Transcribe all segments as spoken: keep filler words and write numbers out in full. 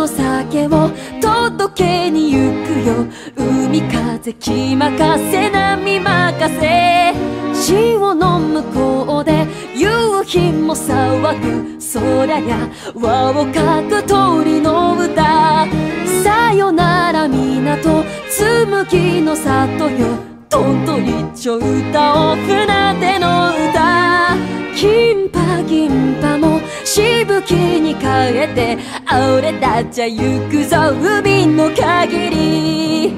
の酒を届けに行くよ。海風気任せ波任せ、潮の向こうで夕日も騒ぐ。そりゃや輪をかく鳥の歌。さよなら港紬の里よ。とんと一丁歌おう船出の歌。金波銀波もしぶきに変えて、俺たちは行くぞ海の限り。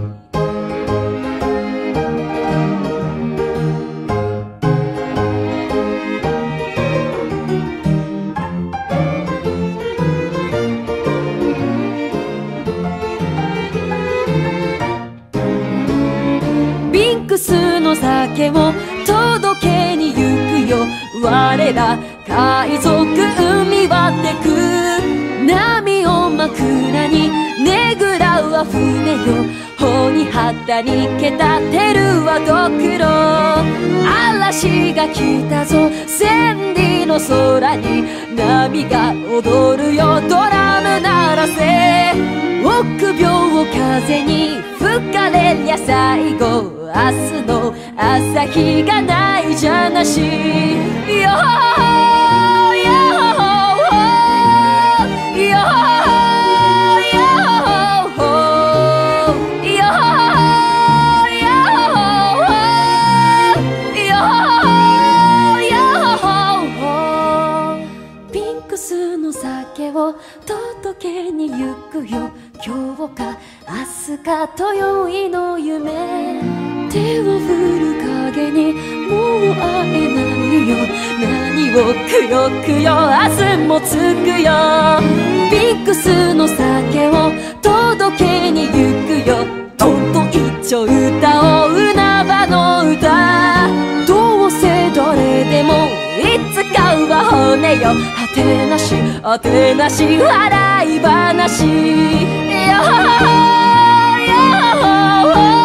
ビンクスの酒を届けに行くよ。我ら海賊海渡ってく。波を枕にねぐらは船よ。帆に旗にけたてるはドクロ。嵐が来たぞ千里の空に、波が踊るよドラム鳴らせ。臆病を風に吹かれりゃ最後、明日の朝日がないじゃなし。よーよーよーピンクスの酒を届けに行くよ。今日か明日かと宵いの夢。手を振る影にもう会えないよ。何をくよくよ明日もつくよ。ピンクスの酒を届けに行くよ。とんと一丁歌おう海原の歌。どうせどれでもいつかは骨よ。果てなし果てなし笑い話。よーよー